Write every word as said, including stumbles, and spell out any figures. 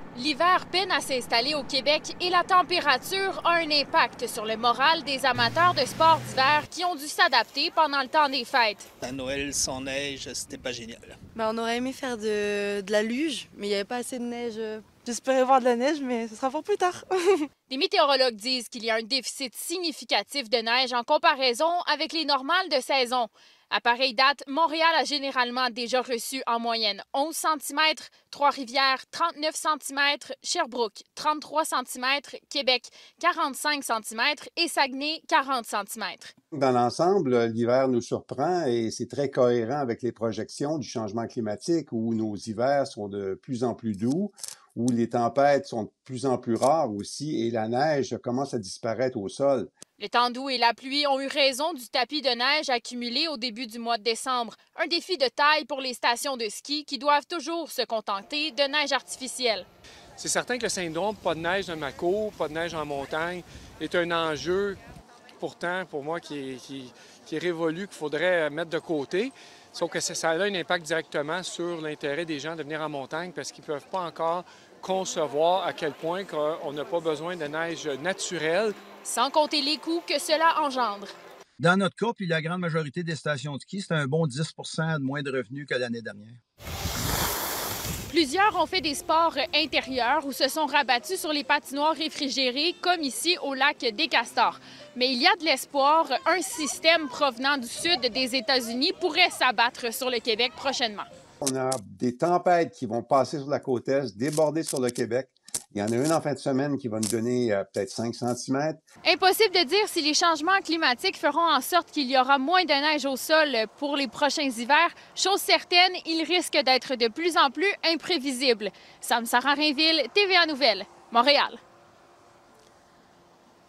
L'hiver peine à s'installer au Québec et la température a un impact sur le moral des amateurs de sports d'hiver qui ont dû s'adapter pendant le temps des fêtes. À Noël sans neige, c'était pas génial. Ben, on aurait aimé faire de, de la luge, mais il n'y avait pas assez de neige. J'espérais voir de la neige, mais ce sera pour plus tard. Les météorologues disent qu'il y a un déficit significatif de neige en comparaison avec les normales de saison. À pareille date, Montréal a généralement déjà reçu en moyenne onze centimètres, Trois-Rivières trente-neuf centimètres, Sherbrooke trente-trois centimètres, Québec quarante-cinq centimètres et Saguenay quarante centimètres. Dans l'ensemble, l'hiver nous surprend et c'est très cohérent avec les projections du changement climatique où nos hivers sont de plus en plus doux, où les tempêtes sont de plus en plus rares aussi et la neige commence à disparaître au sol. Le temps doux et la pluie ont eu raison du tapis de neige accumulé au début du mois de décembre. Un défi de taille pour les stations de ski qui doivent toujours se contenter de neige artificielle. C'est certain que le syndrome pas de neige dans ma cour, pas de neige en montagne est un enjeu pourtant pour moi qui est, qui, qui est révolu, qu'il faudrait mettre de côté. Sauf que ça, ça a un impact directement sur l'intérêt des gens de venir en montagne parce qu'ils ne peuvent pas encore concevoir à quel point on n'a pas besoin de neige naturelle. Sans compter les coûts que cela engendre. Dans notre cas, puis la grande majorité des stations de ski, c'est un bon dix pour cent de moins de revenus que l'année dernière. Plusieurs ont fait des sports intérieurs ou se sont rabattus sur les patinoires réfrigérées, comme ici au lac des Castors. Mais il y a de l'espoir. Un système provenant du sud des États-Unis pourrait s'abattre sur le Québec prochainement. On a des tempêtes qui vont passer sur la côte est, déborder sur le Québec. Il y en a une en fin de semaine qui va nous donner euh, peut-être cinq centimètres. Impossible de dire si les changements climatiques feront en sorte qu'il y aura moins de neige au sol pour les prochains hivers. Chose certaine, ils risquent d'être de plus en plus imprévisibles. Sam Sarah Rainville, T V A Nouvelles, Montréal.